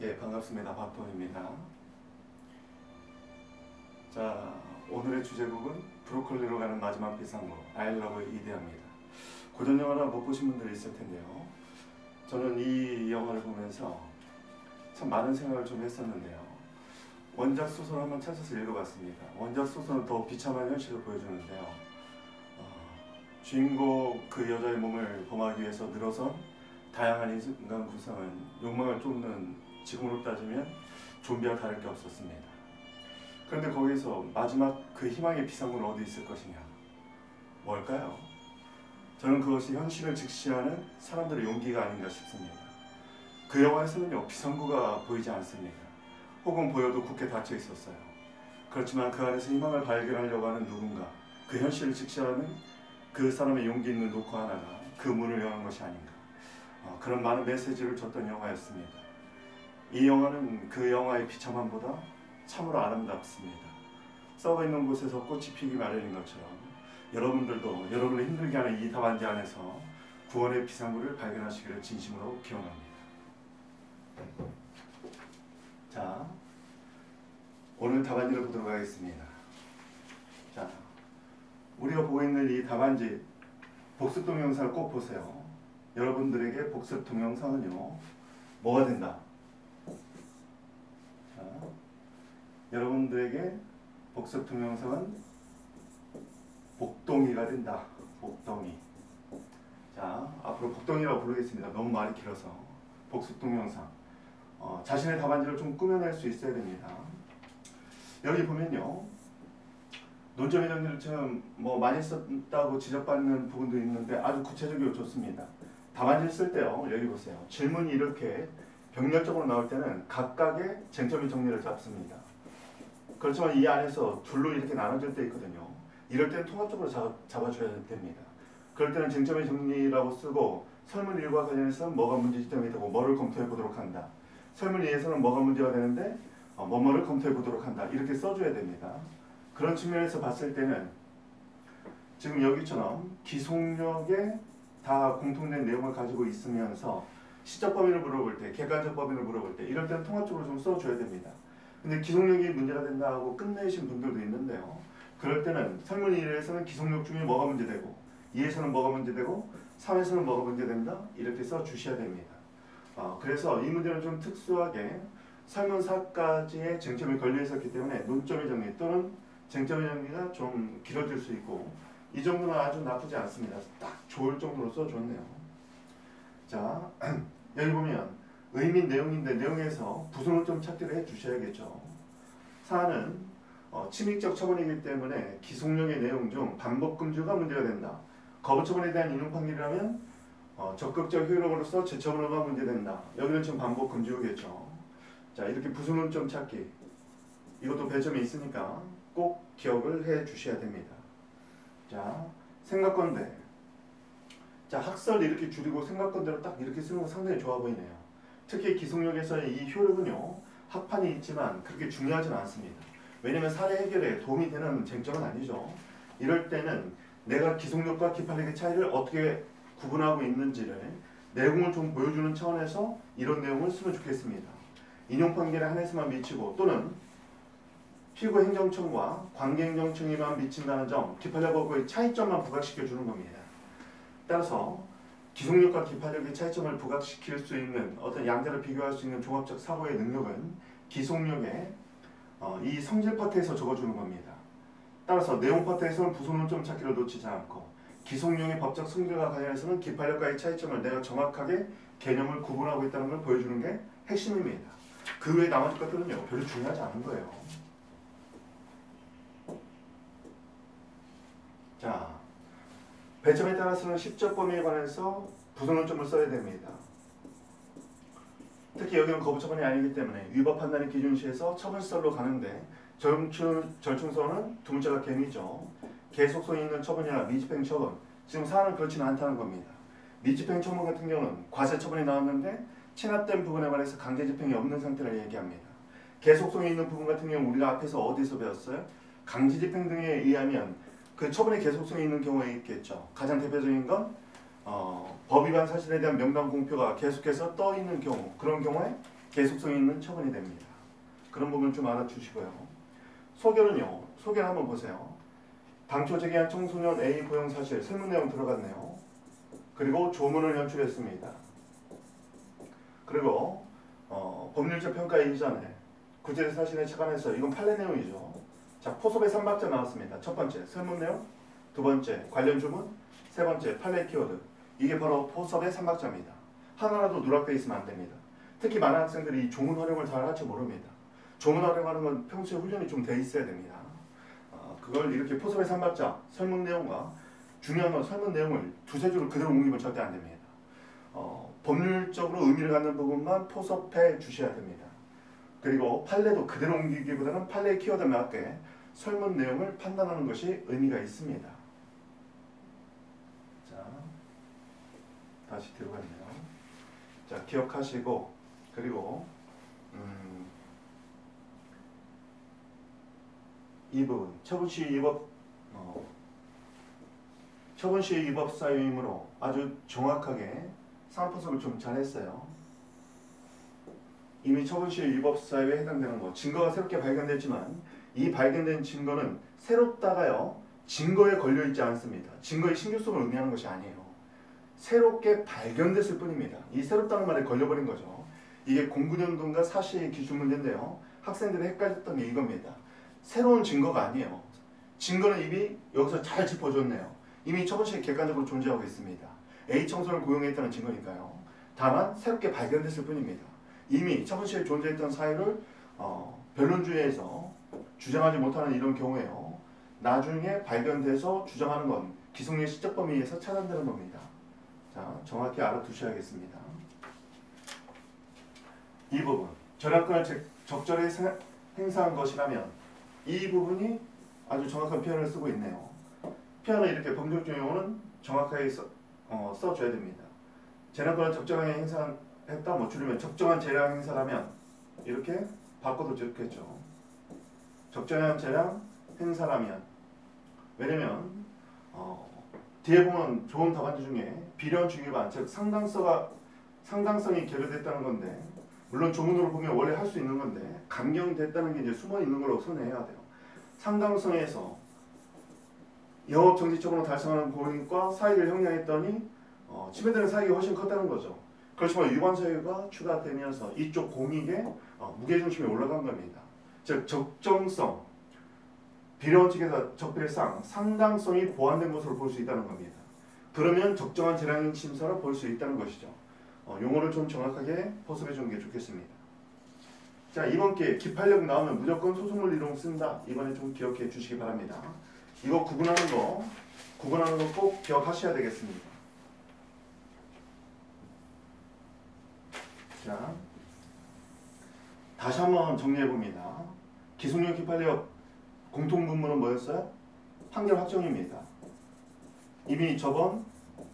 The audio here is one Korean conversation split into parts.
예, 반갑습니다. 박동입니다. 자, 오늘의 주제곡은 브로콜리로 가는 마지막 비상구 I Love 이데아입니다. 고전 영화나 못 보신 분들이 있을 텐데요. 저는 이 영화를 보면서 참 많은 생각을 좀 했었는데요. 원작 소설 한번 찾아서 읽어봤습니다. 원작 소설은 더 비참한 현실을 보여주는데요. 주인공 그 여자의 몸을 범하기 위해서 늘어선 다양한 인간 구성은 욕망을 쫓는 지금으로 따지면 좀비와 다를 게 없었습니다. 그런데 거기서 마지막 그 희망의 비상구는 어디 있을 것이냐? 뭘까요? 저는 그것이 현실을 직시하는 사람들의 용기가 아닌가 싶습니다. 그 영화에서는요, 비상구가 보이지 않습니다. 혹은 보여도 굳게 닫혀 있었어요. 그렇지만 그 안에서 희망을 발견하려고 하는 누군가, 그 현실을 직시하는 그 사람의 용기 있는 노크 하나가 그 문을 여는 것이 아닌가. 그런 많은 메시지를 줬던 영화였습니다. 이 영화는 그 영화의 비참함보다 참으로 아름답습니다. 썩어 있는 곳에서 꽃이 피기 마련인 것처럼 여러분들도 여러분을 힘들게 하는 이 답안지 안에서 구원의 비상구를 발견하시기를 진심으로 기원합니다. 자, 오늘 답안지를 보도록 하겠습니다. 자, 우리가 보고 있는 이 답안지 복습 동영상을 꼭 보세요. 여러분들에게 복습 동영상은요, 뭐가 된다? 자, 여러분들에게 복습 동영상은 복동이가 된다. 복동이. 자, 앞으로 복동이라고 부르겠습니다. 너무 말이 길어서. 복습 동영상. 자신의 답안지를 좀 꾸며낼 수 있어야 됩니다. 여기 보면요, 논점의 정리를 지금 많이 썼다고 지적받는 부분도 있는데 아주 구체적이고 좋습니다. 답안지를 쓸 때요, 여기 보세요. 질문이 이렇게 병렬적으로 나올 때는 각각의 쟁점의 정리를 잡습니다. 그렇지만 이 안에서 둘로 이렇게 나눠질 때 있거든요. 이럴 때는 통합적으로 잡아줘야 됩니다. 그럴 때는 쟁점의 정리라고 쓰고 설문 1과 관련해서는 뭐가 문제점이 되고 뭐를 검토해 보도록 한다. 설문 2에서는 뭐가 문제가 되는데 뭐뭐를 검토해 보도록 한다. 이렇게 써줘야 됩니다. 그런 측면에서 봤을 때는 지금 여기처럼 기속력에 다 공통된 내용을 가지고 있으면서 시적 범위를 물어볼 때, 객관적 범위를 물어볼 때 이럴 때는 통합적으로 좀 써줘야 됩니다. 근데 기속력이 문제가 된다 하고 끝내신 분들도 있는데요. 그럴 때는 설문 1에서는 기속력 중에 뭐가 문제되고 2에서는 뭐가 문제되고 3에서는 뭐가 문제된다? 이렇게 써주셔야 됩니다. 그래서 이 문제는 좀 특수하게 설문 4까지의 쟁점이 걸려 있었기 때문에 논점의 정리 또는 쟁점의 정리가 좀 길어질 수 있고 이 정도는 아주 나쁘지 않습니다. 딱 좋을 정도로 써줬네요. 자, 여기 보면 의미 내용인데 내용에서 부수는 좀 찾기를 해주셔야겠죠. 사안은 침입적 처분이기 때문에 기속력의 내용 중 반복 금주가 문제가 된다. 거부 처분에 대한 인용 판결이라면 적극적 효력으로서 재처분가 문제된다. 여기는 지금 반복 금주겠죠. 자, 이렇게 부수는 좀 찾기. 이것도 배점이 있으니까 꼭 기억을 해 주셔야 됩니다. 자, 생각건대. 자, 학설 이렇게 줄이고 생각건대로 딱 이렇게 쓰는 거 상당히 좋아 보이네요. 특히 기속력에서의 이 효력은요, 합판이 있지만 그렇게 중요하진 않습니다. 왜냐면 사례 해결에 도움이 되는 쟁점은 아니죠. 이럴 때는 내가 기속력과 기판력의 차이를 어떻게 구분하고 있는지를 내용을 좀 보여주는 차원에서 이런 내용을 쓰면 좋겠습니다. 인용 판결에 한해서만 미치고 또는 피고 행정청과 관계 행정청에만 미친다는 점, 기판력하고의 차이점만 부각시켜 주는 겁니다. 따라서 기속력과 기판력의 차이점을 부각시킬 수 있는 어떤 양자를 비교할 수 있는 종합적 사고의 능력은 기속력의 이 성질 파트에서 적어주는 겁니다. 따라서 내용 파트에서는 부수논점 찾기를 놓치지 않고 기속력의 법적 성질과 관련해서는 기판력과의 차이점을 내가 정확하게 개념을 구분하고 있다는 걸 보여주는 게 핵심입니다. 그 외에 나머지 것들은요, 별로 중요하지 않은 거예요. 자, 배점에 따라서는 시적 범위에 관해서 부수논점을 써야 됩니다. 특히 여기는 거부 처분이 아니기 때문에 위법 판단의 기준시에서 처분시설로 가는데 절충선은 두 문자가 개미죠. 계속성이 있는 처분이나 미집행 처분. 지금 사안은 그렇지는 않다는 겁니다. 미집행 처분 같은 경우는 과세 처분이 나왔는데 체납된 부분에 관해서 강제 집행이 없는 상태를 얘기합니다. 계속성이 있는 부분 같은 경우 우리가 앞에서 어디서 배웠어요? 강제 집행 등에 의하면 그 처분의 계속성이 있는 경우에 있겠죠. 가장 대표적인 건 법 위반 사실에 대한 명단 공표가 계속해서 떠 있는 경우, 그런 경우에 계속성이 있는 처분이 됩니다. 그런 부분 좀 알아주시고요. 소결은요. 소결 한번 보세요. 당초 제기한 청소년 A 고용 사실 설문 내용 들어갔네요. 그리고 조문을 연출했습니다. 그리고 법률적 평가 이전에 구제 사실에 착안해서 이건 판례 내용이죠. 자, 포섭의 3박자 나왔습니다. 첫 번째 설문 내용, 두 번째 관련 주문, 세 번째 판례 키워드. 이게 바로 포섭의 3박자입니다. 하나라도 누락되어 있으면 안 됩니다. 특히 많은 학생들이 이 조문 활용을 잘 할지 모릅니다. 조문 활용하는 건 평소에 훈련이 좀 돼 있어야 됩니다. 그걸 이렇게 포섭의 3박자, 설문 내용과 중요한 건 설문 내용을 두세 줄을 그대로 옮기면 절대 안 됩니다. 법률적으로 의미를 갖는 부분만 포섭해 주셔야 됩니다. 그리고 판례도 그대로 옮기기보다는 판례 키워드에 맞게 설문 내용을 판단하는 것이 의미가 있습니다. 자, 다시 들어갔네요. 자, 기억하시고 그리고 이 부분 처분시의 위법 사유이므로 아주 정확하게 상포섭을 좀 잘했어요. 이미 처분시의 위법 사유에 해당되는 거 증거가 새롭게 발견됐지만 이 발견된 증거는 새롭다가요 증거에 걸려있지 않습니다. 증거의 신규성을 의미하는 것이 아니에요. 새롭게 발견됐을 뿐입니다. 이 새롭다는 말에 걸려버린 거죠. 이게 09년도인가 사시 기준 문제인데요. 학생들이 헷갈렸던 게 이겁니다. 새로운 증거가 아니에요. 증거는 이미 여기서 잘 짚어줬네요. 이미 처분시에 객관적으로 존재하고 있습니다. A 청소를 고용했다는 증거니까요. 다만 새롭게 발견됐을 뿐입니다. 이미 처분시에 존재했던 사유를 변론주의에서 주장하지 못하는 이런 경우에요. 나중에 발견돼서 주장하는 건 기성의 시적 범위에서 차단되는 겁니다. 자, 정확히 알아두셔야겠습니다. 이 부분, 절약권을 적절히 행사한 것이라면 이 부분이 아주 정확한 표현을 쓰고 있네요. 표현을 이렇게 법률적 용어는 정확하게 써줘야 됩니다. 재량권을 적절하게 행사했다, 뭐 줄이면 적정한 재량 행사라면 이렇게 바꿔도 좋겠죠. 적절한 재량 행사라면 왜냐면 뒤에 보면 좋은 답안지 중에 비련주기반 즉 상당성이 결여됐다는 건데 물론 조문으로 보면 원래 할 수 있는 건데 감경됐다는 게 이제 숨어 있는 걸로 손해해야 돼요. 상당성에서 영업 정지 처분을 달성하는 고객과 사익을 형량했더니 침해되는 사익이 훨씬 컸다는 거죠. 그렇지만 위반 사유가 추가되면서 이쪽 공익의 무게중심이 올라간 겁니다. 즉 적정성, 비례원칙에서 적별상 상당성이 보완된 것으로 볼 수 있다는 겁니다. 그러면 적정한 재량행 심사로 볼 수 있다는 것이죠. 용어를 좀 정확하게 포섭해 주는 게 좋겠습니다. 자, 이번 기회에 기판력 나오면 무조건 소송물 이동 쓴다. 이번에 좀 기억해 주시기 바랍니다. 이거 구분하는 거 꼭 기억하셔야 되겠습니다. 자, 다시 한번 정리해 봅니다. 기속력 기판력 공통분모는 뭐였어요? 판결 확정입니다. 이미 저번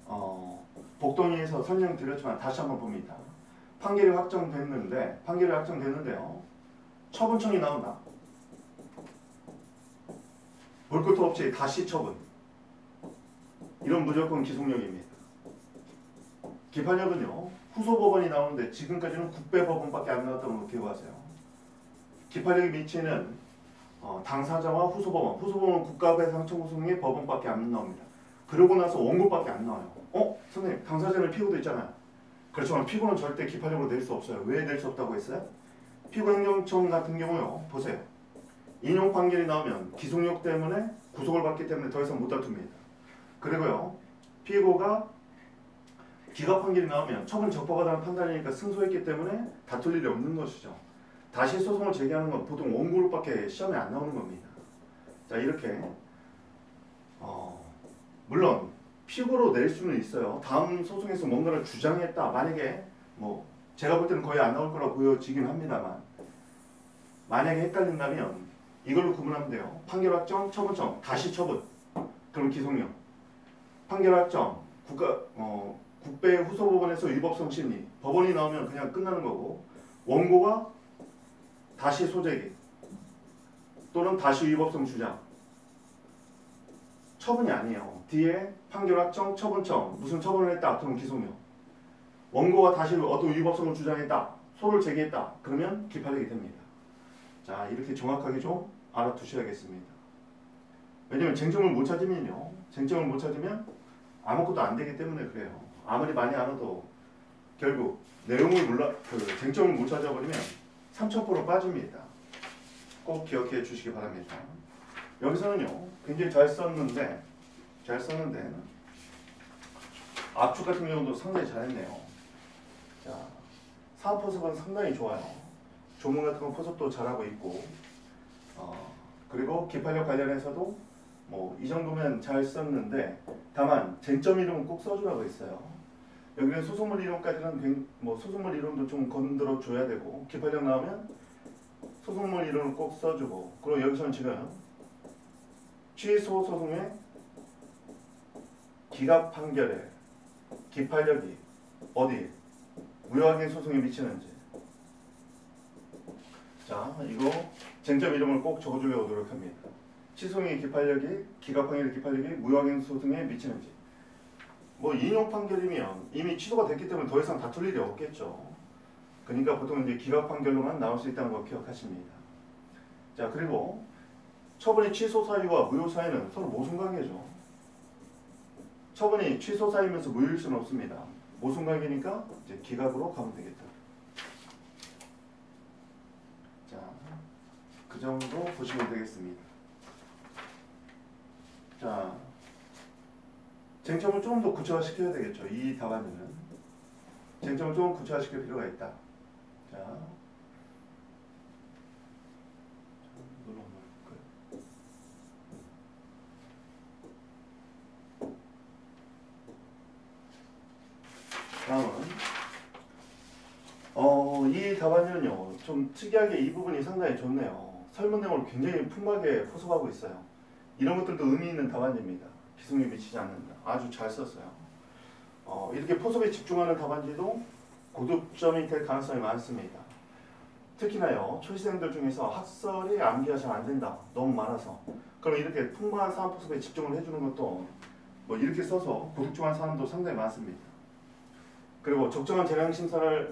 복동위에서 설명드렸지만 다시 한번 봅니다. 판결이 확정됐는데요. 처분청이 나온다. 볼 것도 없이 다시 처분. 이런 무조건 기속력입니다. 기판력은요. 후소법원이 나오는데 지금까지는 국배법원밖에 안 나왔다는 걸 기억하세요. 기판력이 미치는 당사자와 후소법원은 국가배상청구소송의 법원밖에 안 나옵니다. 그러고 나서 원고밖에 안 나와요. 선생님 당사자는 피고도 있잖아요. 그렇지만 피고는 절대 기판력으로 낼 수 없어요. 왜 낼 수 없다고 했어요? 피고행정청 같은 경우요. 보세요. 인용 판결이 나오면 기속력 때문에 구속을 받기 때문에 더 이상 못 다툽니다. 그리고요. 피고가 기각 판결이 나오면 처분 적법하다는 판단이니까 승소했기 때문에 다툴 일이 없는 것이죠. 다시 소송을 제기하는 건 보통 원고로밖에 시험에 안 나오는 겁니다. 자, 이렇게 물론 피고로 낼 수는 있어요. 다음 소송에서 뭔가를 주장했다. 만약에 제가 볼 때는 거의 안 나올 거라고 보여지긴 합니다만 만약에 헷갈린다면 이걸로 구분하면 돼요. 판결 확정, 처분청, 다시 처분. 그럼 기속력. 판결 확정, 국배 후소법원에서 위법성 심리. 법원이 나오면 그냥 끝나는 거고 원고가 다시 소재기 또는 다시 위법성 주장. 처분이 아니에요. 뒤에 판결 확정, 처분청, 무슨 처분을 했다. 그럼 기속력. 원고가 다시 어떤 위법성을 주장했다. 소를 제기했다. 그러면 기판력이 됩니다. 자, 이렇게 정확하게 좀 알아두셔야겠습니다. 왜냐면 쟁점을 못 찾으면요. 쟁점을 못 찾으면 아무것도 안 되기 때문에 그래요. 아무리 많이 알아도 결국 내용을 쟁점을 못 찾아버리면 3000% 빠집니다. 꼭 기억해 주시기 바랍니다. 여기서는요. 굉장히 잘 썼는데 압축 같은 경우도 상당히 잘했네요. 자, 사업 포섭은 상당히 좋아요. 조문 같은 거 포섭도 잘하고 있고 그리고 기판력 관련해서도 뭐 이 정도면 잘 썼는데 다만 쟁점 이름은 꼭 써주라고 했어요. 여기는 소속물 이론까지는 뭐 소속물 이론도 좀 건드려 줘야 되고 기판력 나오면 소속물 이론을 꼭 써주고 그리고 여기서는 지금 취소 소송의 기각 판결에 기판력이 어디 무효확인 소송에 미치는지 자 이거 쟁점 이름을 꼭 적어주려고 노력합니다. 취소의 기판력이 기각 판결의 기판력이 무효확인 소송에 미치는지 뭐 인용 판결이면 이미 취소가 됐기 때문에 더 이상 다툴 일이 없겠죠. 그러니까 보통 이제 기각 판결로만 나올 수 있다는 거 기억하십니다. 자 그리고 처분이 취소 사유와 무효 사유는 서로 모순관계죠. 처분이 취소 사유면서 무효일 수는 없습니다. 모순관계니까 이제 기각으로 가면 되겠다. 자, 그 정도 보시면 되겠습니다. 자, 쟁점을 조금 더 구체화시켜야 되겠죠. 이 답안에는 쟁점을 조금 구체화시킬 필요가 있다. 자, 다음은 이 답안은요 좀 특이하게 이 부분이 상당히 좋네요. 설문 내용을 굉장히 풍부하게 포섭하고 있어요. 이런 것들도 의미 있는 답안입니다. 기승에 미치지 않는다. 아주 잘 썼어요. 이렇게 포섭에 집중하는 답안지도 고득점이 될 가능성이 많습니다. 특히나요 초시생들 중에서 학설이 암기가 잘 안 된다. 너무 많아서. 그럼 이렇게 풍부한 사안 포섭에 집중을 해주는 것도 뭐 이렇게 써서 고득점한 사람도 상당히 많습니다. 그리고 적정한 재량 심사에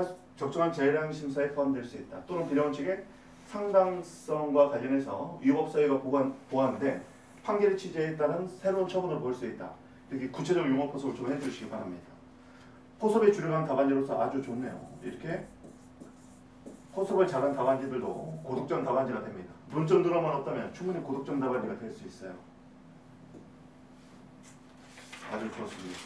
포함될 수 있다. 또는 비례원칙의 상당성과 관련해서 위법 사유가 보완돼 판결의 취지에 따른 새로운 처분을 볼 수 있다. 이렇게 구체적 용어 포섭을 좀 해주시기 바랍니다. 포섭에 주력한 답안지로서 아주 좋네요. 이렇게 포섭을 잘한 답안지들도 고득점 답안지가 됩니다. 논점 드라마만 없다면 충분히 고득점 답안지가 될 수 있어요. 아주 좋습니다.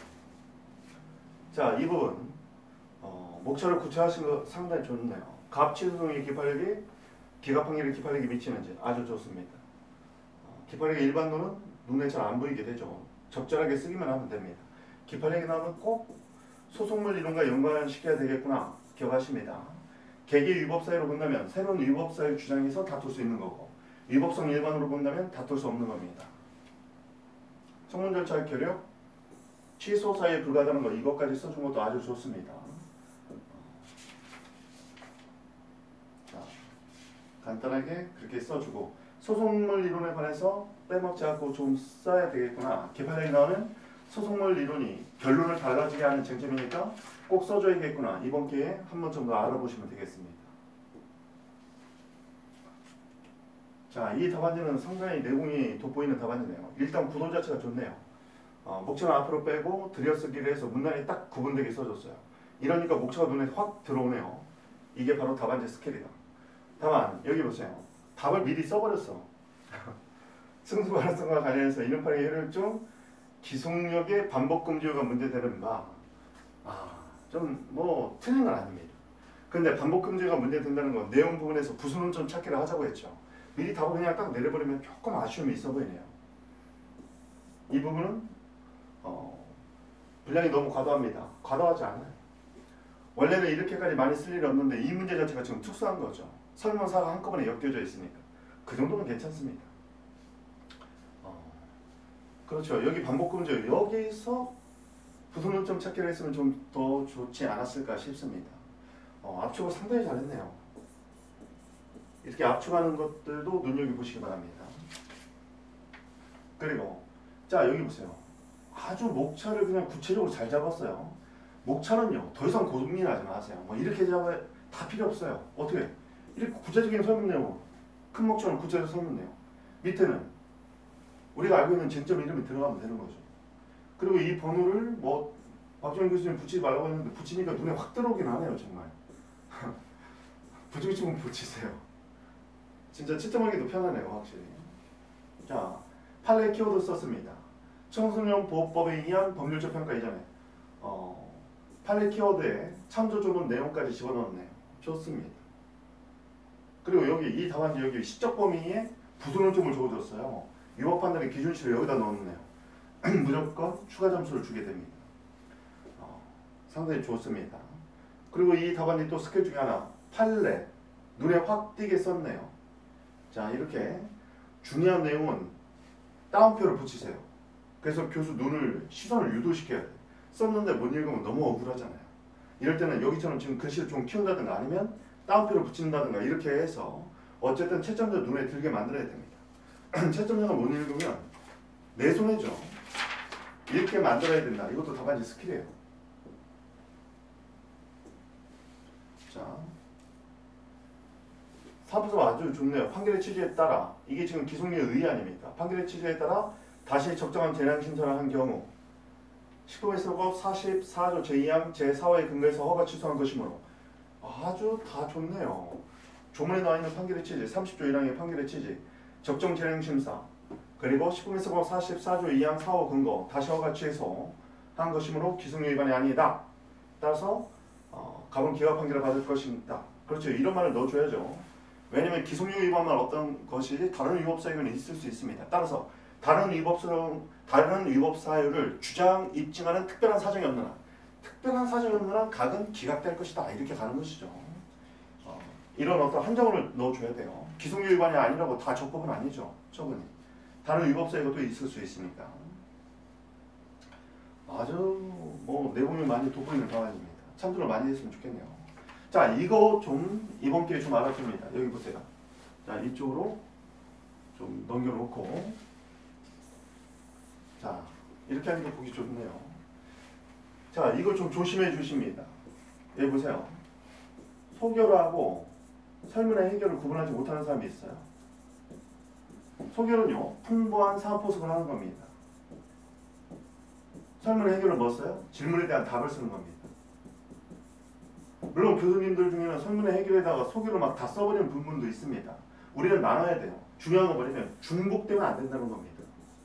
자, 이 부분 목차를 구체화하신 거 상당히 좋네요. 갑취소송의 기판력이 기각 판결의 기판력이 미치는지 아주 좋습니다. 기판력의 일반론은 눈에 잘 안 보이게 되죠. 적절하게 쓰기만 하면 됩니다. 기판력이 나오면 꼭 소속물 이론과 연관시켜야 되겠구나 기억하십니다. 개개 위법사유로 본다면 새로운 위법사유 주장에서 다툴 수 있는 거고 위법성 일반으로 본다면 다툴 수 없는 겁니다. 청문 절차의 결력 취소 사유에 불과하다는 거 이것까지 써준 것도 아주 좋습니다. 자, 간단하게 그렇게 써주고 소속물 이론에 관해서 빼먹지 않고 좀 써야 되겠구나. 기판력이 나오면 소속물 이론이 결론을 달라지게 하는 쟁점이니까 꼭 써줘야겠구나. 이번 기회에 한 번 정도 알아보시면 되겠습니다. 자, 이 답안지는 상당히 내공이 돋보이는 답안이네요. 일단 구도 자체가 좋네요. 목차는 앞으로 빼고 들여쓰기를 해서 문단이 딱 구분되게 써줬어요. 이러니까 목차가 눈에 확 들어오네요. 이게 바로 답안지 스킬이다. 다만 여기 보세요. 답을 미리 써버렸어. 승수 가능성과 관련해서 이름판의 효력중 기속력의 반복금지가 문제되는 바. 좀 뭐 틀린 건 아닙니다. 근데 반복금지가 문제된다는 건 내용 부분에서 부수논점 찾기를 하자고 했죠. 미리 답을 그냥 딱 내려버리면 조금 아쉬움이 있어 보이네요. 이 부분은 분량이 너무 과도합니다. 과도하지 않아요. 원래는 이렇게까지 많이 쓸 일이 없는데 이 문제 자체가 지금 특수한 거죠. 설문사가 한꺼번에 엮여져 있으니까. 그 정도는 괜찮습니다. 그렇죠. 여기 반복금지 여기서 부수논점 찾기를 했으면 좀 더 좋지 않았을까 싶습니다. 압축을 상당히 잘했네요. 이렇게 압축하는 것들도 눈여겨보시기 바랍니다. 그리고 자 여기 보세요. 아주 목차를 그냥 구체적으로 잘 잡았어요. 목차는요 더 이상 고민하지 마세요. 뭐 이렇게 잡아야 다 필요 없어요. 어떻게 이렇게 구체적인 설문 내용, 큰 목차는 구체적인 설문 내용, 밑에는 우리가 알고 있는 쟁점 이름이 들어가면 되는 거죠. 그리고 이 번호를 뭐 박정희 교수님 붙이지 말라고 했는데 붙이니까 눈에 확 들어오긴 하네요. 정말 붙이고 싶으면 붙이세요. 진짜 채점하기도 편하네요. 확실히. 자, 판례 키워드 썼습니다. 청소년 보호법에 의한 법률적 평가 이전에 판례 키워드에 참조조문 내용까지 집어넣었네요. 좋습니다. 그리고 여기 이 답안지 여기 시적 범위에 부수론점을 적어줬어요. 위법 판단의 기준치를 여기다 넣었네요. 무조건 추가 점수를 주게 됩니다. 상당히 좋습니다. 그리고 이 답안지 또 스킬 중에 하나 판례 눈에 확 띄게 썼네요. 자, 이렇게 중요한 내용은 따옴표를 붙이세요. 그래서 교수 시선을 유도시켜야 돼요. 썼는데 못 읽으면 너무 억울하잖아요. 이럴 때는 여기처럼 지금 글씨를 좀 키운다든가 아니면 따옴표를 붙인다든가 이렇게 해서 어쨌든 채점자 눈에 들게 만들어야 됩니다. 채점자가 못 읽으면 내 손해죠. 이렇게 만들어야 된다. 이것도 답안지 스킬이에요. 자, 사부서 아주 좋네요. 판결의 취지에 따라 이게 지금 기속유예 의안입니까? 판결의 취지에 따라 다시 적정한 재량 심사를 한 경우 식품의사법 44조 제2항 제4호에 근거해서 허가 취소한 것이므로 아주 다 좋네요. 조문에 나와 있는 판결의 취지 30조 1항의 판결의 취지 적정 재량 심사 그리고 식품의사법 44조 2항 4호 근거 다시 허가 취소한 것이므로 기속유예 위반이 아니다. 따라서 가분 기각 판결을 받을 것입니다. 그렇죠. 이런 말을 넣어줘야죠. 왜냐하면 기속유예 위반만 어떤 것이 다른 위법 사유는 있을 수 있습니다. 따라서 다른 위법 사유를 주장 입증하는 특별한 사정이 없는 한 각은 기각될 것이다. 이렇게 가는 것이죠. 이런 어떤 한정을 넣어줘야 돼요. 기속유예 위반이 아니라고 다 적법은 아니죠. 처분이. 다른 위법 사유가 또 있을 수 있으니까. 아주 뭐 내용이 많이 돋보이는 방안입니다. 참조를 많이 했으면 좋겠네요. 자, 이거 좀 이번 기회에 좀 알아둡니다. 여기 보세요. 자, 이쪽으로 좀 넘겨놓고 자, 이렇게 하는 게 보기 좋네요. 자, 이거 좀 조심해 주십니다. 여기 보세요. 소결하고 설문의 해결을 구분하지 못하는 사람이 있어요. 소결은요, 풍부한 사포석을 하는 겁니다. 설문의 해결을 뭐 써요? 질문에 대한 답을 쓰는 겁니다. 물론 교수님들 중에는 설문의 해결에다가 소결을 막 다 써버리는 부분도 있습니다. 우리는 나눠야 돼요. 중요한 거 뭐냐면 중복되면 안 된다는 겁니다.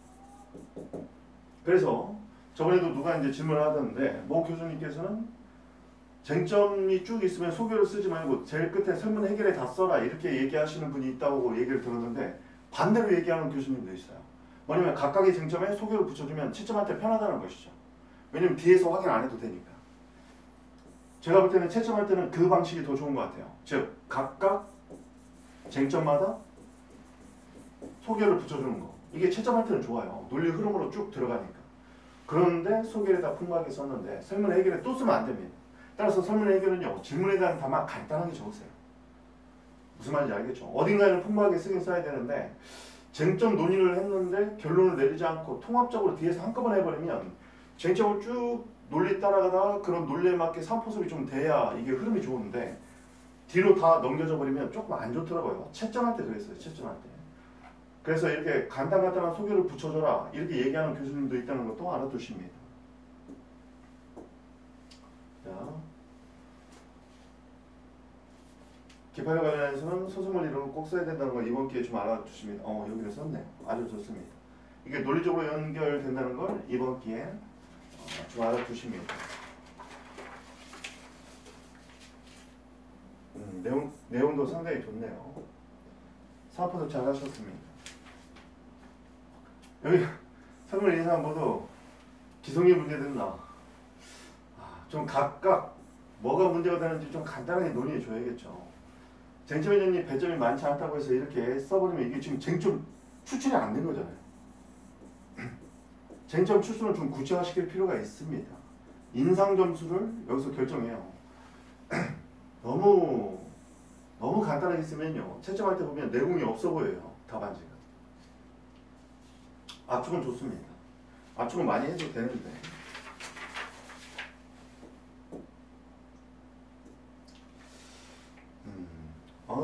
그래서 저번에도 누가 이제 질문을 하던데 모 교수님께서는 쟁점이 쭉 있으면 소결을 쓰지 말고 제일 끝에 설문 해결에 다 써라 이렇게 얘기하시는 분이 있다고 얘기를 들었는데 반대로 얘기하는 교수님도 있어요. 뭐냐면 각각의 쟁점에 소결을 붙여주면 채점할 때 편하다는 것이죠. 왜냐면 뒤에서 확인 안 해도 되니까. 제가 볼 때는 채점할 때는 그 방식이 더 좋은 것 같아요. 즉 각각 쟁점마다 소결을 붙여주는 거. 이게 채점할 때는 좋아요. 논리 흐름으로 쭉 들어가니까. 그런데 소결에다 풍부하게 썼는데 설문 해결에 또 쓰면 안 됩니다. 따라서 설문 해결은요. 질문에 대한 답만 간단하게 적으세요. 무슨 말인지 알겠죠? 어딘가에는 풍부하게 쓰긴 써야 되는데 쟁점 논의를 했는데 결론을 내리지 않고 통합적으로 뒤에서 한꺼번에 해버리면 쟁점을 쭉 논리 따라가다가 그런 논리에 맞게 산포섭이 좀 돼야 이게 흐름이 좋은데 뒤로 다 넘겨져 버리면 조금 안 좋더라고요. 채점할 때 그랬어요. 채점할 때. 그래서 이렇게 간단한 소개를 붙여줘라 이렇게 얘기하는 교수님도 있다는 것도 알아두십니다. 자, 기판에 관련해서는 소송을 이루고 꼭 써야 된다는 걸 이번 기회에 좀 알아두십니다. 여기를 썼네요. 아주 좋습니다. 이게 논리적으로 연결된다는 걸 이번 기회에 좀 알아두십니다. 내용도 상당히 좋네요. 사업부도 잘 하셨습니다. 여기 설문 인상 모두 기성의 문제들은 좀 각각 뭐가 문제가 되는지 좀 간단하게 논의해 줘야겠죠. 쟁점 회전이 배점이 많지 않다고 해서 이렇게 써버리면 이게 지금 쟁점 추출이 안 된 거잖아요. 쟁점 추출을 좀 구체화시킬 필요가 있습니다. 인상 점수를 여기서 결정해요. 너무 간단하게 쓰면요. 채점할 때 보면 내공이 없어 보여요. 답안지가. 압축은 좋습니다. 압축은 많이 해도 되는데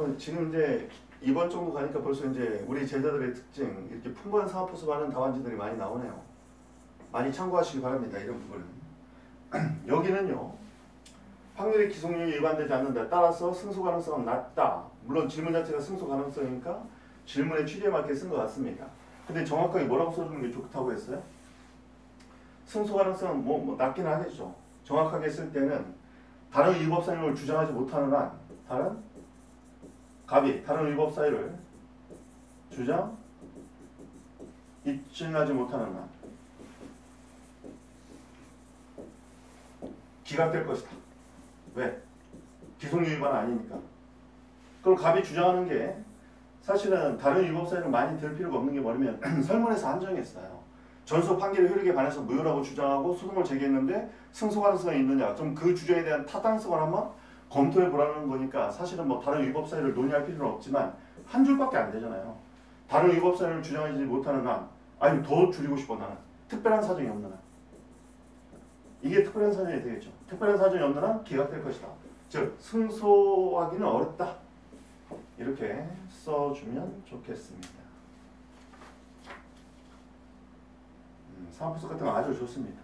지금 이제 이번 정도 가니까 벌써 이제 우리 제자들의 특징, 이렇게 풍부한 사업보수 많은 답안지들이 많이 나오네요. 많이 참고하시기 바랍니다. 이런 부분은. 여기는요. 확률이 기속률이 위반되지 않는다. 따라서 승소 가능성은 낮다. 물론 질문 자체가 승소 가능성이니까 질문의 취지에 맞게 쓴 것 같습니다. 근데 정확하게 뭐라고 써주는 게 좋다고 했어요? 승소 가능성은 뭐 낮기는 하겠죠. 정확하게 쓸 때는 다른 위법 사유를 주장하지 못하는 한 갑이 다른 위법 사유를 주장 입증하지 못하는 한 기각될 것이다. 왜? 기속률 위반은 아니니까. 그럼 갑이 주장하는 게 사실은 다른 위법 사유를 많이 들 필요가 없는 게 뭐냐면 설문에서 한정했어요. 전소 판결의 효력에 반해서 무효라고 주장하고 소송을 제기했는데 승소 가능성이 있느냐. 좀 그 주장에 대한 타당성을 한번 검토해 보라는 거니까 사실은 뭐 다른 위법 사유를 논의할 필요는 없지만 한 줄밖에 안 되잖아요. 다른 위법 사유를 주장하지 못하는 한, 아니 더 줄이고 싶어 나는. 특별한 사정이 없는 한. 이게 특별한 사정이 되겠죠. 특별한 사정이 없는 한 기각될 것이다. 즉 승소하기는 어렵다. 이렇게 써주면 좋겠습니다. 사업보수 같은 거 아주 좋습니다.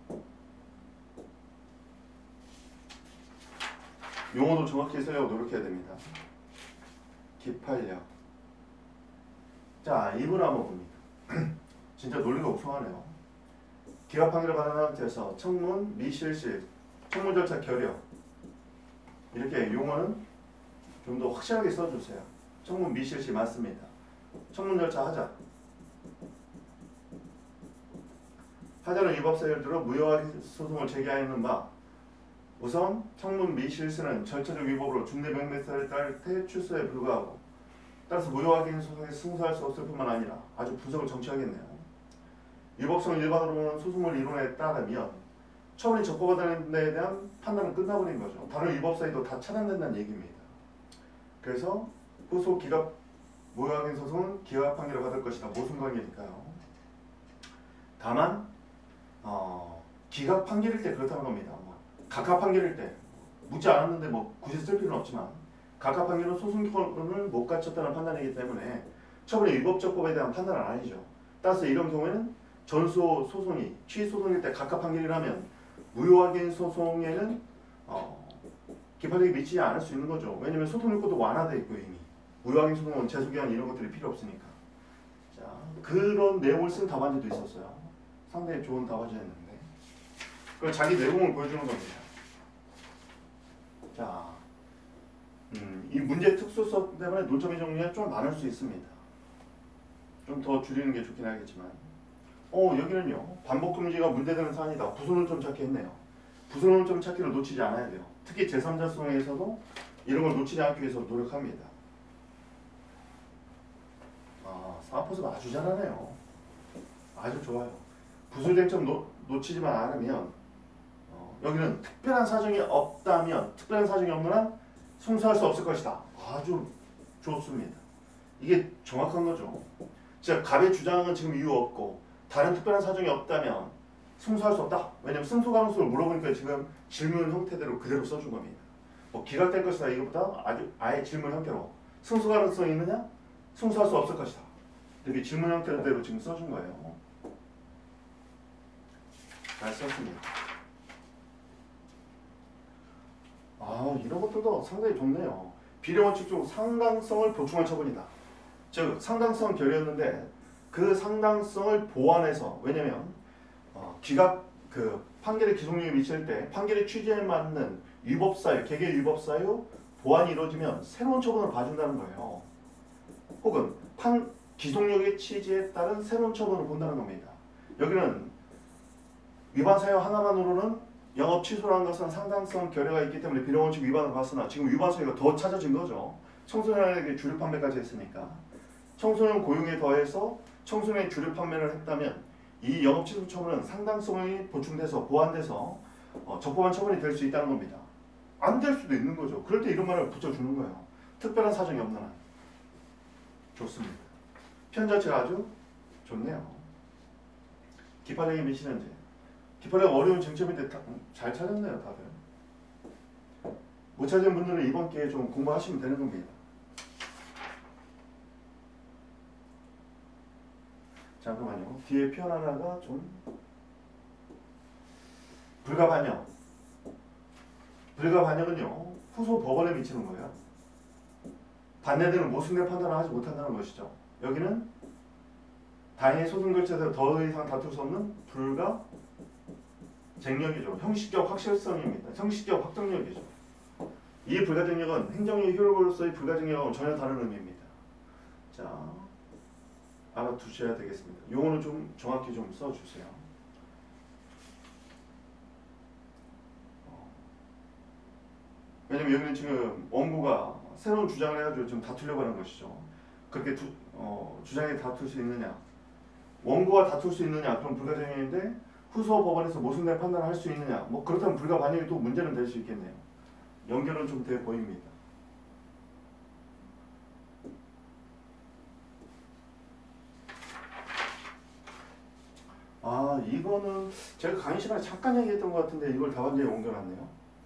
용어도 정확히 쓰려고 노력해야 됩니다. 기판력. 자, 2분 한번 봅니다. 진짜 논리가 옥성하네요. 기각 판결을 받은 상태에서 청문 미실실, 청문 절차 결여. 이렇게 용어는 좀 더 확실하게 써주세요. 청문 미실실 맞습니다. 청문 절차 하자. 하자는 위법 사유를 들어 무효화 소송을 제기하였는 바 우선 청문 미실시는 절차적 위법으로 중대명백사를 따를 퇴출소에 불과하고 따라서 무효확인 소송에 승소할 수 없을 뿐만 아니라 아주 분석을 정치하겠네요. 위법성을 일반으로 보는 소송물 이론에 따르면 처분이 적법하다는 데에 대한 판단은 끝나버린 거죠. 다른 위법 사유도 다 차단된다는 얘기입니다. 그래서 후소 기각 무효확인 소송은 기각 판결을 받을 것이다. 모순 관계니까요. 다만 기각 판결일 때 그렇다는 겁니다. 각하 판결일 때 묻지 않았는데 뭐 굳이 쓸 필요는 없지만 각하 판결은 소송권을 못 갖췄다는 판단이기 때문에 처분의 위법적법에 대한 판단은 아니죠. 따라서 이런 경우에는 전소 소송이 취소 소송일 때 각하 판결이라면 무효확인 소송에는 기판력이 미치지 않을 수 있는 거죠. 왜냐하면 소송 요건도 완화되어 있고 이미 무효확인 소송은 재소기한 이런 것들이 필요 없으니까. 자, 그런 내용을 쓴 답안지도 있었어요. 상당히 좋은 답안지였는데 그걸 자기 내용을 보여주는 겁니다. 자, 이 문제 특수성 때문에 논점의 종류가 좀 많을 수 있습니다. 좀 더 줄이는 게 좋긴 하겠지만 여기는요. 반복 금지가 문제되는 사안이다. 부수논점 찾기 했네요. 부수논점 찾기를 놓치지 않아야 돼요. 특히 제3자 소송에서도 이런 걸 놓치지 않기 위해서 노력합니다. 사업보수가 아주 잘하네요. 아주 좋아요. 부수쟁점 놓치지만 않으면 여기는 특별한 사정이 없다면 특별한 사정이 없는 한 승소할 수 없을 것이다. 아주 좋습니다. 이게 정확한 거죠. 자, 갑의 주장은 지금 이유 없고 다른 특별한 사정이 없다면 승소할 수 없다. 왜냐면 승소 가능성을 물어보니까 지금 질문 형태대로 그대로 써준 겁니다. 뭐 기각될 것이다 이것보다 아예 질문 형태로 승소 가능성이 있느냐? 승소할 수 없을 것이다. 이렇게 질문 형태대로 지금 써준 거예요. 잘 썼습니다. 이런 것들도 상당히 좋네요. 비례원칙 중 상당성을 보충한 처분이다. 즉 상당성 결의였는데 그 상당성을 보완해서 왜냐면 기각 판결의 기속력이 미칠 때 판결의 취지에 맞는 위법사유, 개개 위법사유 보완이 이루어지면 새로운 처분을 봐준다는 거예요. 혹은 기속력의 취지에 따른 새로운 처분을 본다는 겁니다. 여기는 위반 사유 하나만으로는 영업 취소라는 것은 상당성 결여가 있기 때문에 비례원칙 위반을 봤으나 지금 위반 사유가 더 찾아진 거죠. 청소년에게 주류 판매까지 했으니까. 청소년 고용에 더해서 청소년이 주류 판매를 했다면 이 영업 취소 처분은 상당성이 보충돼서 보완돼서 적법한 처분이 될 수 있다는 겁니다. 안 될 수도 있는 거죠. 그럴 때 이런 말을 붙여주는 거예요. 특별한 사정이 없는 한. 좋습니다. 편 자체가 아주 좋네요. 기판력이 미치는지. 기판력 어려운 쟁점인데 잘 찾았네요, 다들. 못 찾은 분들은 이번 기회에 좀 공부하시면 되는 겁니다. 잠깐만요. 뒤에 표현 하나가 좀 불가반영. 불가반영은요. 후소 법원에 미치는 거예요. 반대되는 모순된 판단을 하지 못한다는 것이죠. 여기는 다행히 소송결체에서 더 이상 다툴 수 없는 불가쟁력이죠. 형식적 확실성입니다. 형식적 확정력이죠. 이 불가쟁력은 행정의 효력으로서의 불가쟁력하고 전혀 다른 의미입니다. 자, 알아두셔야 되겠습니다. 용어는 좀 정확히 좀 써주세요. 왜냐면 여기는 지금 원고가 새로운 주장을 해가지고 지금 다투려고 하는 것이죠. 그렇게 주장에 다툴 수 있느냐? 원고가 다툴 수 있느냐? 그럼 불가쟁력인데 후소 법원에서 모순된 판단을 할 수 있느냐? 뭐 그렇다면 불가반영이 또 문제는 될 수 있겠네요. 연결은 좀 돼 보입니다. 아, 이거는 제가 강의 시간에 잠깐 얘기했던 것 같은데 이걸 답안지에 옮겨놨네요.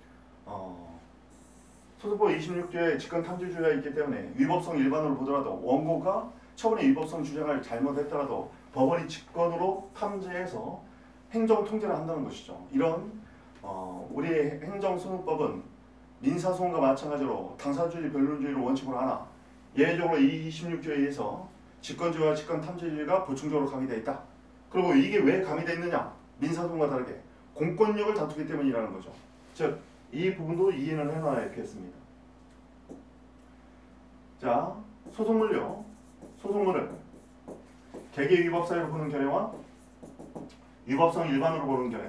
소송법 26조에 직권 탐지주의가 있기 때문에 위법성 일반으로 보더라도 원고가 처분의 위법성 주장을 잘못했더라도 법원이 직권으로 탐지해서 행정 통제를 한다는 것이죠. 이런 우리 행정소송법은 민사소송과 마찬가지로 당사주의 변론주의를 원칙으로 하나 예외적으로 이 26조에 의해서 직권주의와 직권 탐지주의가 보충적으로 가미되어 있다. 그리고 이게 왜 가미되어 있느냐? 민사소송과 다르게 공권력을 다투기 때문이라는 거죠. 즉 이 부분도 이해는 해놔야겠습니다. 자, 소송물요. 소송물을 개개 위법 사유로 보는 견해와 위법성 일반으로 보는 견해.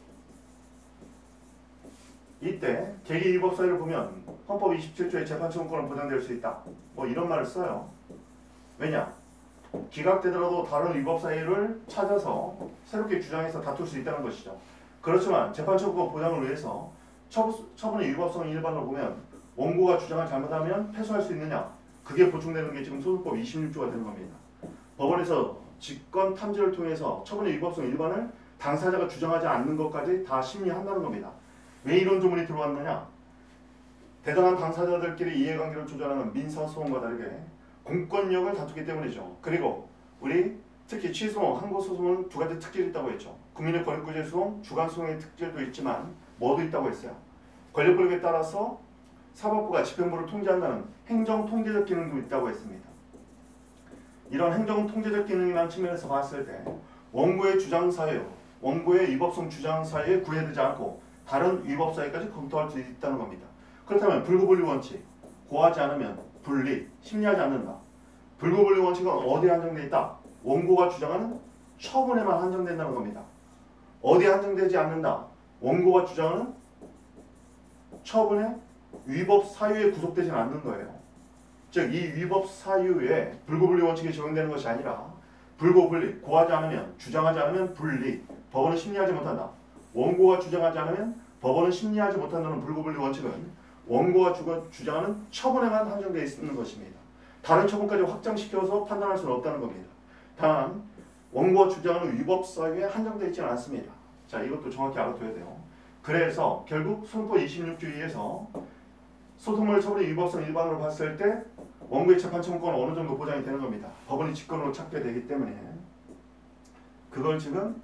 이때 개개 위법 사유를 보면 헌법 27조의 재판청구권은 보장될 수 있다. 뭐 이런 말을 써요. 왜냐? 기각되더라도 다른 위법 사유를 찾아서 새롭게 주장해서 다툴 수 있다는 것이죠. 그렇지만 재판청구권 보장을 위해서 처분의 위법성 일반으로 보면 원고가 주장을 잘못하면 패소할 수 있느냐? 그게 보충되는 게 지금 소송법 26조가 되는 겁니다. 법원에서 직권 탐지를 통해서 처분의 위법성 일반을 당사자가 주장하지 않는 것까지 다 심리한다는 겁니다. 왜 이런 조문이 들어왔느냐? 대단한 당사자들끼리 이해관계를 조절하는 민사소송과 다르게 공권력을 다투기 때문이죠. 그리고 우리 특히 취소송, 항고소송은 두 가지 특질이 있다고 했죠. 국민의 권익구제 소송, 주관소송의 특질도 있지만 뭐도 있다고 했어요. 권력분립에 따라서 사법부가 집행부를 통제한다는 행정통제적 기능도 있다고 했습니다. 이런 행정통제적 기능이라는 측면에서 봤을 때 원고의 주장 사유, 원고의 위법성 주장 사유에 구애되지 않고 다른 위법 사유까지 검토할 수 있다는 겁니다. 그렇다면 불구분리 원칙, 고하지 않으면 분리, 심리하지 않는다. 불구분리 원칙은 어디에 한정되어 있다? 원고가 주장하는 처분에만 한정된다는 겁니다. 어디에 한정되지 않는다? 원고가 주장하는 처분의 위법 사유에 구속되지는 않는 거예요. 즉, 이 위법 사유에 불구분리 원칙이 적용되는 것이 아니라 불구분리, 고하지 않으면, 주장하지 않으면 분리, 법원은 심리하지 못한다. 원고가 주장하지 않으면 법원은 심리하지 못한다는 불구분리 원칙은 원고가 주장하는 처분에만 한정되어 있는 것입니다. 다른 처분까지 확장시켜서 판단할 수는 없다는 겁니다. 단, 원고가 주장하는 위법 사유에 한정되어 있지는 않습니다. 자, 이것도 정확히 알아둬야 돼요. 그래서 결국 소송법 26조에서 소송물 처분의 위법성 일반으로 봤을 때 원고의 재판 청구권은 어느 정도 보장이 되는 겁니다. 법원이 직권으로 찾게 되기 때문에 그걸 지금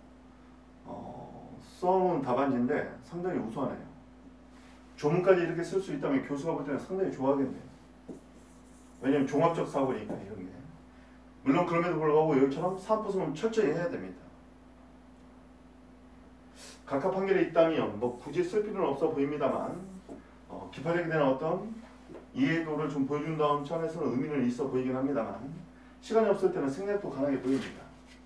써놓은 답안지인데 상당히 우수하네요. 조문까지 이렇게 쓸 수 있다면 교수가 볼 때는 상당히 좋아하겠네요. 왜냐하면 종합적 사고니까 이런 게. 물론 그럼에도 불구하고 여기처럼 사법소송은 철저히 해야 됩니다. 각하 판결에 있다면 뭐 굳이 쓸 필요는 없어 보입니다만 기판력에 대한 어떤 이해도를 좀 보여준다는 차원에서는 의미는 있어 보이긴 합니다만 시간이 없을 때는 생략도 가능해 보입니다.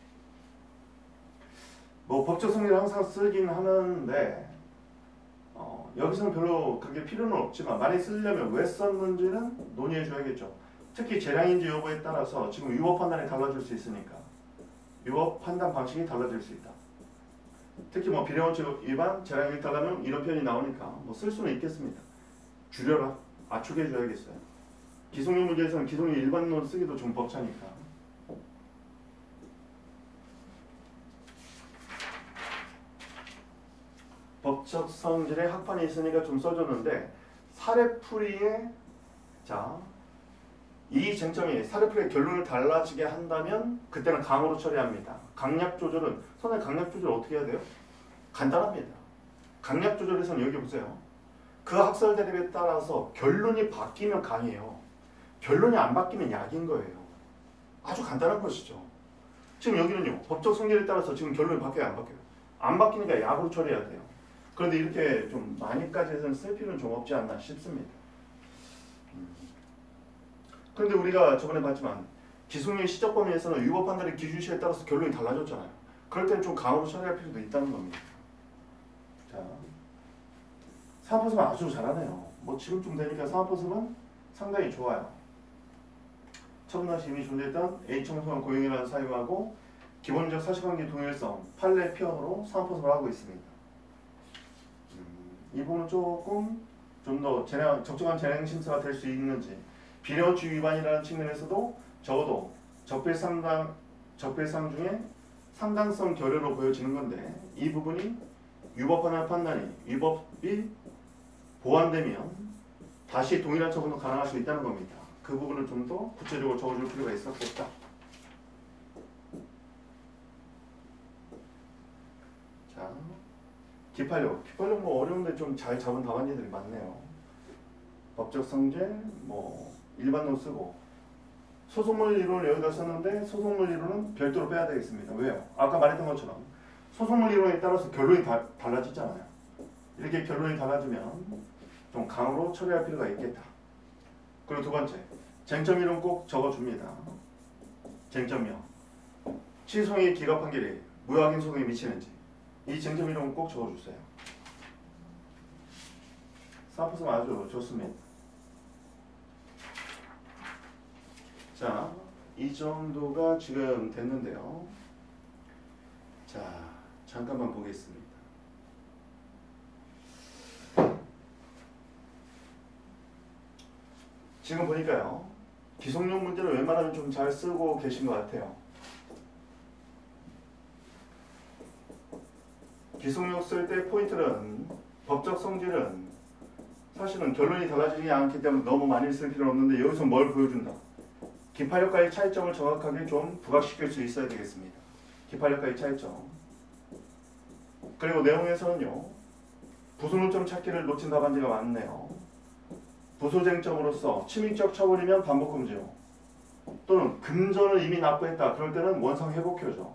뭐 법적 성리를 항상 쓰긴 하는데 여기서는 별로 그렇게 필요는 없지만 만약 쓰려면 왜 썼는지는 논의해 줘야겠죠. 특히 재량인지 여부에 따라서 지금 위법 판단이 달라질 수 있으니까 위법 판단 방식이 달라질 수 있다. 특히 뭐 비례원칙 위반, 재량이 일탈하면 이런 표현이 나오니까 뭐 쓸 수는 있겠습니다. 줄여라, 압축해 줘야겠어요. 기성용 문제에서는 기성용 일반론 쓰기도 좀 벅차니까. 법적 성질의 학판이 있으니까 좀 써줬는데 사례풀이에 자 이 쟁점이 사례풀이의 결론을 달라지게 한다면 그때는 강으로 처리합니다. 강약 조절은 선생님 강약 조절 어떻게 해야 돼요? 간단합니다. 강약 조절에서는 여기 보세요. 그 학설 대립에 따라서 결론이 바뀌면 강이에요. 결론이 안 바뀌면 약인 거예요. 아주 간단한 것이죠. 지금 여기는요. 법적 성질에 따라서 지금 결론이 바뀌어요? 안 바뀌어요? 안 바뀌니까 약으로 처리해야 돼요. 그런데 이렇게 좀 많이까지 해서는 쓸 필요는 좀 없지 않나 싶습니다. 그런데 우리가 저번에 봤지만 기속력의 시적 범위에서는 위법 판단의 기준시에 따라서 결론이 달라졌잖아요. 그럴 때는 좀 강으로 처리할 필요도 있다는 겁니다. 자, 사업보습은 아주 잘하네요. 뭐 지금쯤 되니까 사업보습은 상당히 좋아요. 처분당시 이미 존재했던 H청소년 고용이라는 사유하고 기본적 사실관계 동일성, 판례 피언으로 사업보습을 하고 있습니다. 이 부분은 조금 좀 더 적정한 재량 심사가 될 수 있는지 비례원칙 위반이라는 측면에서도 적어도 적별상 중에 상당성 결여로 보여지는 건데 이 부분이 위법한 판단이 위법이 보완되면 다시 동일한 처분도 가능할 수 있다는 겁니다. 그 부분을 좀 더 구체적으로 적어줄 필요가 있었겠다. 자, 기판력 뭐 어려운데 좀 잘 잡은 답안지들이 많네요. 법적 성질, 뭐 일반론 쓰고 소속물 이론을 여기다 썼는데 소속물 이론은 별도로 빼야 되겠습니다. 왜요? 아까 말했던 것처럼 소속물 이론에 따라서 결론이 달라지잖아요. 이렇게 결론이 달라지면 좀 강으로 처리할 필요가 있겠다. 그리고 두 번째, 쟁점 이론 꼭 적어줍니다. 쟁점이요. 취소의 기각 판결이 무효확인 소송에 미치는지 이 쟁점 이론 꼭 적어주세요. 사업보습 아주 좋습니다. 자, 이 정도가 지금 됐는데요. 자, 잠깐만 보겠습니다. 지금 보니까요. 기속용 문제를 웬만하면 좀 잘 쓰고 계신 것 같아요. 기속력 쓸 때 포인트는 법적 성질은 사실은 결론이 달라지지 않기 때문에 너무 많이 쓸 필요는 없는데 여기서 뭘 보여준다? 기판력과의 차이점을 정확하게 좀 부각시킬 수 있어야 되겠습니다. 기판력과의 차이점. 그리고 내용에서는요. 부소문점 찾기를 놓친 답안지가 많네요. 부소쟁점으로서 침입적 처분이면 반복금지요. 또는 금전을 이미 납부했다. 그럴 때는 원상회복효죠.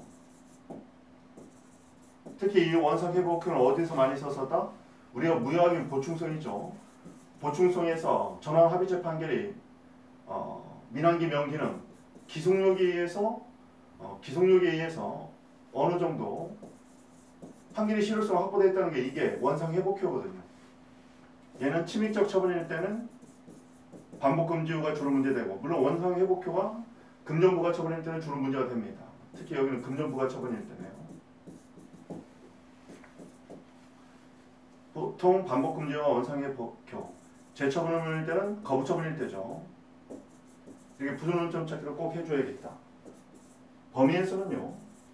특히 이 원상회복효는 어디서 많이 썼었다? 우리가 무효확인 보충성이죠. 보충성에서 전환합의체 판결이 민항기 명기는 기속력에 의해서 어느 정도 판결의 실효성을 확보됐다는 게 이게 원상회복효거든요. 얘는 침입적 처분일 때는 반복금지효가 주로 문제되고 물론 원상회복효가 금전부가처분일 때는 주로 문제가 됩니다. 특히 여기는 금전부가처분일 때네요. 보통 반복금지와 원상회복효 재처분일 때는 거부처분일 때죠. 이렇게 부소문점 찾기를 꼭 해줘야겠다. 범위에서는요.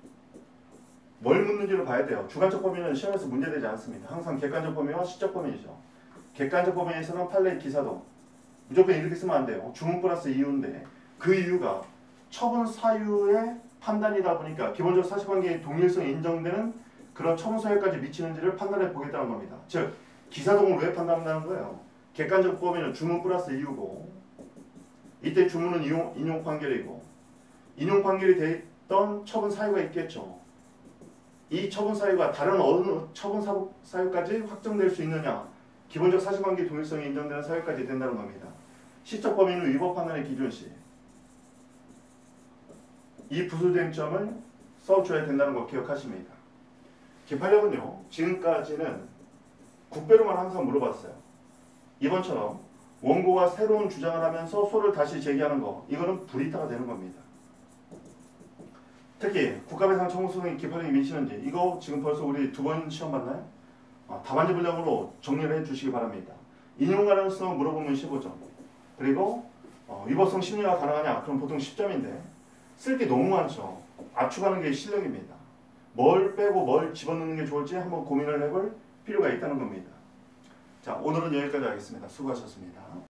뭘 묻는지를 봐야 돼요. 주관적 범위는 시험에서 문제되지 않습니다. 항상 객관적 범위와 시적 범위이죠. 객관적 범위에서는 판례 기사도 무조건 이렇게 쓰면 안 돼요. 주문 플러스 이유인데 그 이유가 처분 사유의 판단이다 보니까 기본적 사실관계의 동일성이 인정되는 그런 처분 사유까지 미치는지를 판단해 보겠다는 겁니다. 즉 기사동을 왜 판단한다는 거예요. 객관적 범위는 주문 플러스 이유고 이때 주문은 인용 판결이고 인용 판결이 돼 있던 처분 사유가 있겠죠. 이 처분 사유가 다른 어느 처분 사유까지 확정될 수 있느냐. 기본적 사실관계 동일성이 인정되는 사유까지 된다는 겁니다. 시적 범위는 위법 판단의 기준시. 이 부수쟁점을 써줘야 된다는 거 기억하십니다. 기판력은요. 지금까지는 국배로만 항상 물어봤어요. 이번처럼 원고가 새로운 주장을 하면서 소를 다시 제기하는 거. 이거는 불이타가 되는 겁니다. 특히 국가배상 청구소송이 기판력이 미치는지 이거 지금 벌써 우리 2번 시험 봤나요? 답안지 분량으로 정리를 해주시기 바랍니다. 인용 가능성 물어보면 15점. 그리고 위법성 심리가 가능하냐? 그럼 보통 10점인데 쓸 게 너무 많죠. 압축하는 게 실력입니다. 뭘 빼고 뭘 집어넣는 게 좋을지 한번 고민을 해볼 필요가 있다는 겁니다. 자, 오늘은 여기까지 하겠습니다. 수고하셨습니다.